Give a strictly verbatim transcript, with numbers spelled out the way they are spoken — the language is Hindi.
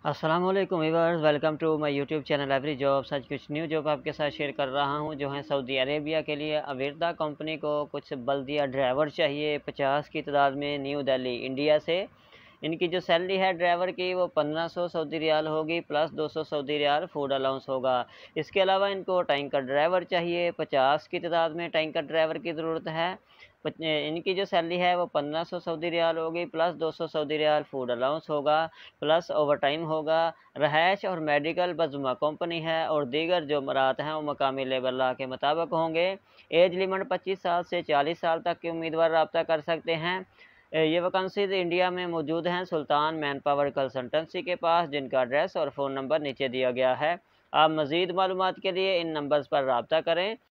अस्सलामुअलैकुम viewers, welcome to my YouTube channel every jobs. आज कुछ न्यू जॉब आपके साथ शेयर कर रहा हूं जो है सऊदी अरेबिया के लिए। अविरदा कंपनी को कुछ बल्दिया ड्राइवर चाहिए पचास की तादाद में, न्यू दिल्ली इंडिया से। इनकी जो सैलरी है ड्राइवर की वो पंद्रह सौ सऊदी रियाल होगी, प्लस दो सौ सऊदी रियाल फूड अलाउंस होगा। इसके अलावा इनको टैंकर ड्राइवर चाहिए, पचास की तादाद में टैंकर ड्राइवर की ज़रूरत है। इनकी जो सैलरी है वो पंद्रह सौ सऊदी रियाल होगी, प्लस दो सौ सऊदी रियाल फूड अलाउंस होगा, प्लस ओवर टाइम होगा। रहायश और मेडिकल बजुमा कंपनी है, और दीगर जो मरात हैं वो मकामी लेबर लॉ के मुताबिक होंगे। एज लिमिट पच्चीस साल से चालीस साल तक के उम्मीदवार रब्ता कर सकते हैं। ये वैकेंसीज इंडिया में मौजूद हैं सुल्तान मैन पावर कंसल्टेंसी के पास, जिनका एड्रेस और फ़ोन नंबर नीचे दिया गया है। आप मज़ीद मालूमात के लिए इन नंबर्स पर रब्ता करें।